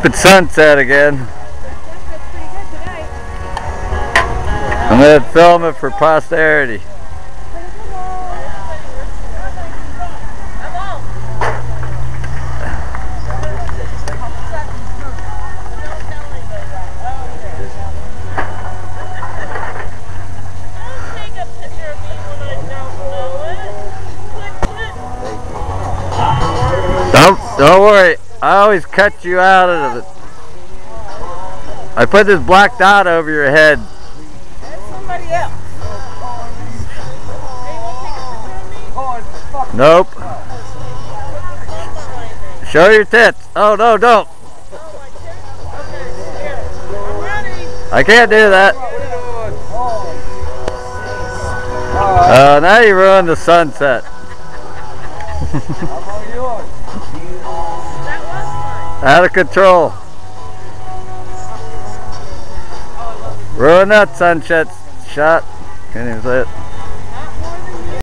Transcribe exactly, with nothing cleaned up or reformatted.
Stupid sunset again. I'm going to film it for posterity. Don't, don't worry, I always cut you out of it. I put this black dot over your head. That's somebody else. Nope. Show your tits. Oh, no, don't. I can't do that. Uh, now you ruined the sunset. Out of control. Ruin that sunset shot. Can't even say it.